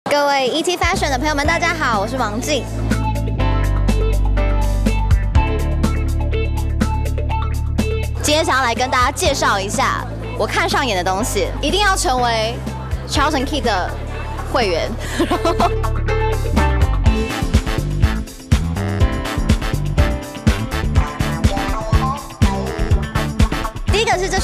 各位 ET Fashion 的朋友们，大家好，我是王静。今天想要来跟大家介绍一下我看上眼的东西，一定要成为 Charles & Keith 的会员。第一个是这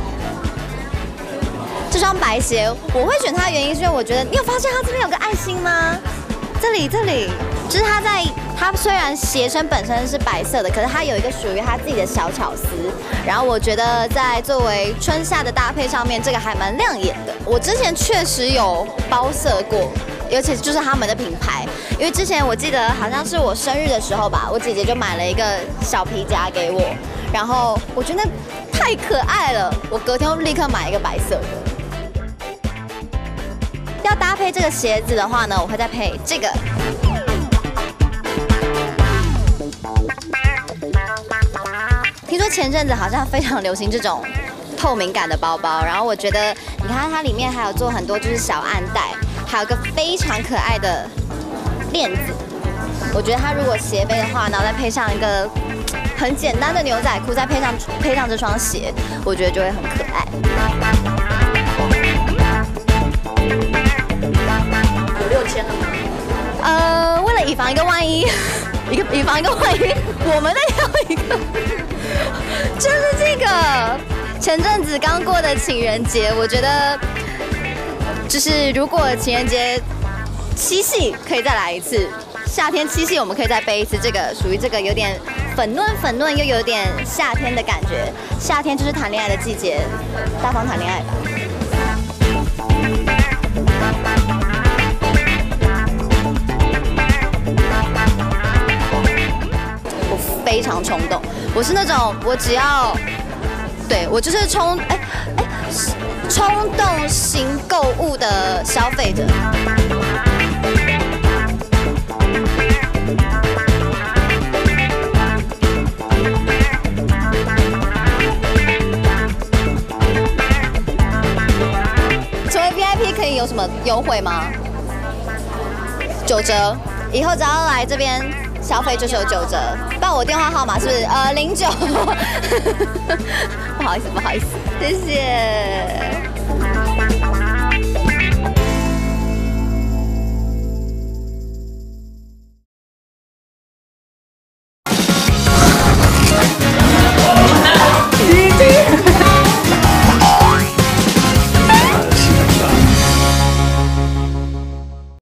双白鞋，我会选它的原因是因为我觉得，你有发现它这边有个爱心吗？这里，就是它虽然鞋身本身是白色的，可是它有一个属于它自己的小巧思。然后我觉得在作为春夏的搭配上面，这个还蛮亮眼的。我之前确实有包色过，尤其就是他们的品牌，因为之前我记得好像是我生日的时候吧，我姐姐就买了一个小皮夹给我，然后我觉得太可爱了，我隔天立刻买一个白色的。要搭配这个鞋子的话呢，我会再配这个。听说前阵子好像非常流行这种透明感的包包，然后我觉得你看它里面还有做很多就是小暗袋，还有个非常可爱的链子。我觉得它如果斜背的话，然后再配上一个很简单的牛仔裤，再配上这双鞋，我觉得就会很可爱。5、6千了吗？为了以防一个万一，以防一个万一，我们再挑一个，就是这个前阵子刚过的情人节，我觉得就是如果情人节七夕可以再来一次，夏天七夕我们可以再背一次这个，属于这个有点粉嫩又有点夏天的感觉。夏天就是谈恋爱的季节，大方谈恋爱吧。非常冲动，我是那种我只要，对我就是冲动型购物的消费者。成为 VIP 可以有什么优惠吗？9折，以后只要来这边消费就是有9折。报我电话号码是不是？09。不好意思，谢谢。